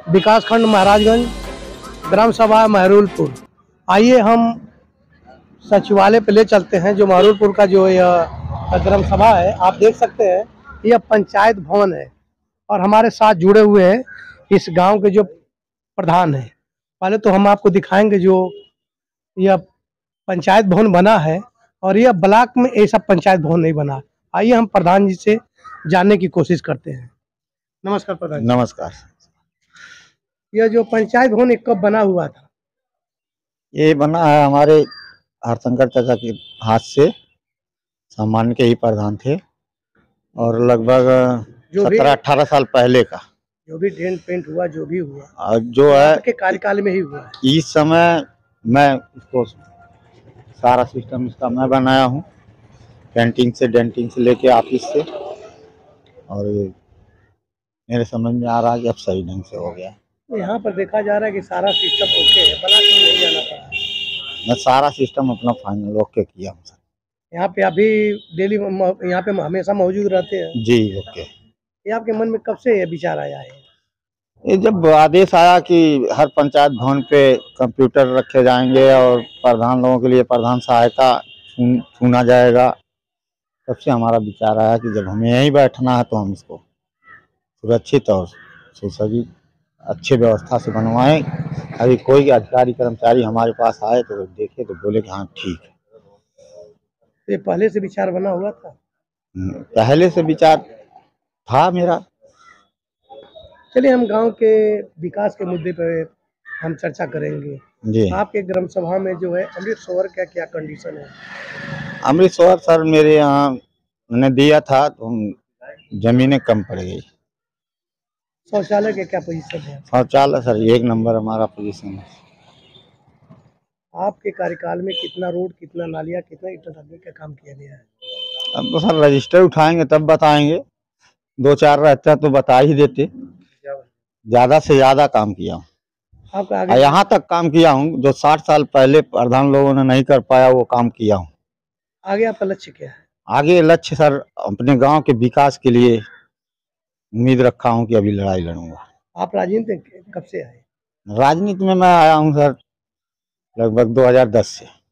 विकासखंड महाराजगंज, ग्राम सभा महरूलपुर। आइए हम सचिवालय पे ले चलते हैं। जो महरूलपुर का जो यह ग्राम सभा है, आप देख सकते हैं यह पंचायत भवन है और हमारे साथ जुड़े हुए हैं इस गांव के जो प्रधान हैं। पहले तो हम आपको दिखाएंगे जो यह पंचायत भवन बना है और यह ब्लॉक में ऐसा पंचायत भवन नहीं बना। आइए हम प्रधान जी से जानने की कोशिश करते हैं। नमस्कार प्रधान जी। नमस्कार। यह जो पंचायत भवन कब बना हुआ था? ये बना है हमारे हरशंकर चाचा के हाथ से। सामान्य के ही प्रधान थे और लगभग 17-18 साल पहले का। जो भी डेंट पेंट हुआ, जो भी हुआ, और जो है के कार्यकाल में ही हुआ है। इस समय मैं इसको सारा सिस्टम इसका मैं बनाया हूँ, पेंटिंग से डेंटिंग से लेके ऑफिस से, और मेरे समझ में आ रहा है कि अब सही ढंग से हो गया। यहाँ पर देखा जा रहा है कि सारा सिस्टम ओके है, ब्लॉक में नहीं जाना पड़ा। मैं सारा सिस्टम अपना फाइनल ओके किया हूँ सर। यहाँ पे अभी डेली यहाँ पे हमेशा मौजूद रहते हैं जी ओके। ये आपके मन में कब से ये विचार आया है? ये जब आदेश आया कि हर पंचायत भवन पे कंप्यूटर रखे जाएंगे और प्रधान लोगों के लिए प्रधान सहायता चुना जाएगा, तब से हमारा विचार आया कि जब हमें यहीं बैठना है तो हम इसको सुरक्षित और सुसज्जित अच्छे व्यवस्था से बनवाएं। अभी कोई अधिकारी कर्मचारी हमारे पास आए तो देखे तो बोले कि हाँ ठीक है। ये पहले से विचार बना हुआ था? पहले से विचार था मेरा। चलिए हम गांव के विकास के मुद्दे पे हम चर्चा करेंगे। जी। आपके ग्राम सभा में जो है अमृत सरोवर का क्या कंडीशन है? अमृत सरोवर सर मेरे यहाँ मैंने दिया था तो जमीनें कम पड़ गई। शौचालय के क्या पोजीशन है? शौचालय सर 1 नंबर हमारा पोजीशन है। आपके कार्यकाल में कितना रोड, कितना नालियाँ, कितना ईंट डालने का काम किया गया है? अब तो सर रजिस्टर उठाएंगे तब बताएंगे। 2-4 रहता तो बता ही देते। ज्यादा से ज्यादा काम किया हूँ। आपका यहाँ तक काम किया हूँ जो 60 साल पहले प्रधान लोगों ने नहीं कर पाया, वो काम किया हूँ। आगे आपका लक्ष्य क्या है? आगे लक्ष्य सर अपने गांव के विकास के लिए उम्मीद रखा हूँ कि अभी लड़ाई लड़ूंगा। आप राजनीति कब से आए? राजनीति में मैं आया हूँ सर लगभग 2010 से।